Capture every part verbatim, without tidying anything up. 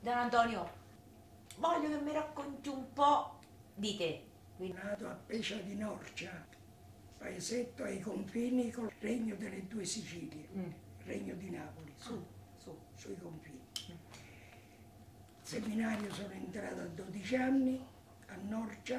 Don Antonio, voglio che mi racconti un po' di te. Quindi- Nato a Pescia di Norcia, paesetto ai confini col Regno delle Due Sicilie, Mm. Regno di Napoli, su, Su. sui confini. Seminario sono entrata a dodici anni, a Norcia,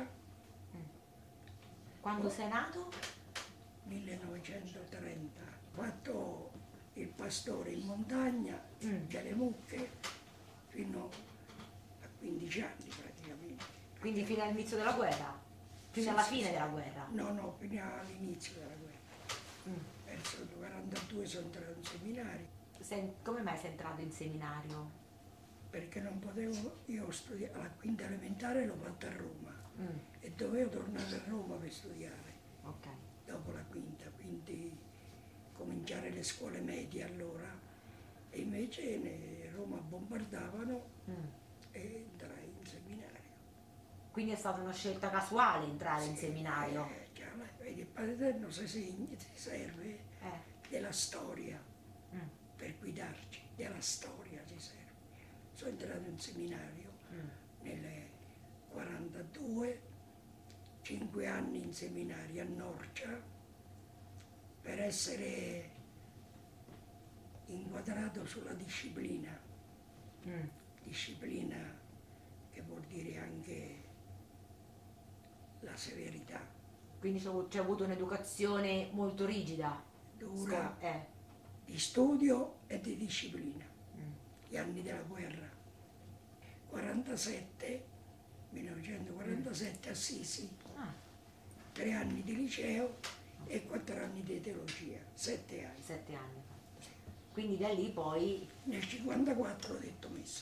Quando sei nato? millenovecentotrenta. Ho fatto il pastore in montagna, Mm. delle mucche, fino a quindici anni praticamente. Quindi fino all'inizio della guerra? Fino Sì, alla sì, fine sì. della guerra? No, no, fino all'inizio della guerra. Mm. Verso il quarantadue sono entrato in seminario, Sei- come mai sei entrato in seminario? perché non potevo, io studiare alla quinta elementare l'ho fatta a Roma Mm. e dovevo tornare a Roma per studiare Ok. dopo la quinta, quindi cominciare le scuole medie allora, e invece ne- Roma bombardavano Mm. e entrai in seminario. Quindi è stata una scelta casuale entrare in Sì, seminario? eh, già, vedi, il Padre Eterno si, segna- si serve Eh. della storia Mm. per guidarci, della storia si serve. Sono entrato in seminario Mm. nel quarantadue, cinque anni in seminario a Norcia, per essere inquadrato sulla disciplina, Mm. disciplina che vuol dire anche la severità, Quindi c'è c'è avuto un'educazione molto rigida? dura, Sco- eh. di studio e di disciplina. Mm. Gli anni della guerra. quarantasette, millenovecentoquarantasette Assisi, Ah, tre anni di liceo e quattro anni di teologia, sette anni. sette anni fa. Quindi da lì poi, Nel cinquantaquattro ho detto messa,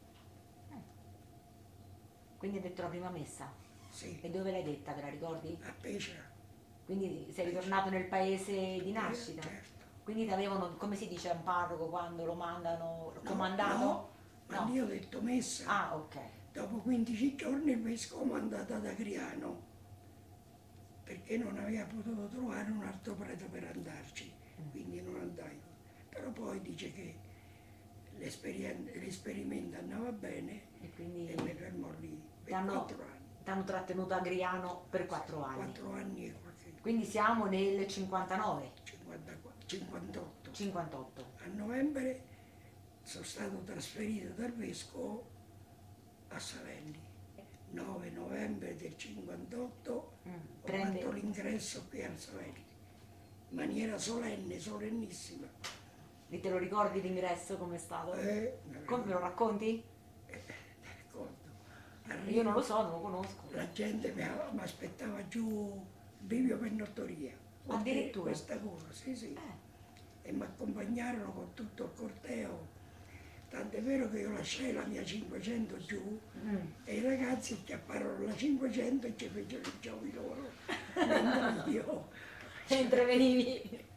quindi hai detto la prima messa. sì, E dove l'hai detta, te la ricordi? a Pescia. Quindi sei ritornato nel paese di nascita? Eh, certo. Quindi ti avevano, come si dice a un parroco quando lo mandano No, comandato? no, quando io ho detto messa, Ah, ok. dopo quindici giorni il vescovo mi ha mandato ad Agriano, perché non aveva potuto trovare un altro prete per andarci, quindi non andai. Però poi dice che l'esperien- l'esperimento andava bene E quindi e mi fermò lì ti per hanno, quattro anni. ti hanno trattenuto a Griano per quattro anni. Quattro anni e qualche Quindi siamo nel cinquantanove, cinquantaquattro, cinquantotto. cinquantotto. A novembre sono stato trasferito dal vescovo a Savelli. nove novembre del cinquantotto Mm. ho Prende- fatto l'ingresso qui a Savelli, in maniera solenne, solennissima. E te lo ricordi l'ingresso come è stato? Eh, Come me lo racconti? ricordo. Io non lo so, non lo conosco. La gente mi mi aspettava giù bivio per nottoria. Addirittura? Questa cosa, sì, sì. Eh. E mi accompagnarono con tutto il corteo. Tant'è vero che io lasciai la mia cinquecento giù Mm. e i ragazzi acchiapparono la cinquecento e ci fecero i giochi loro. Mentre io Mentre venivi.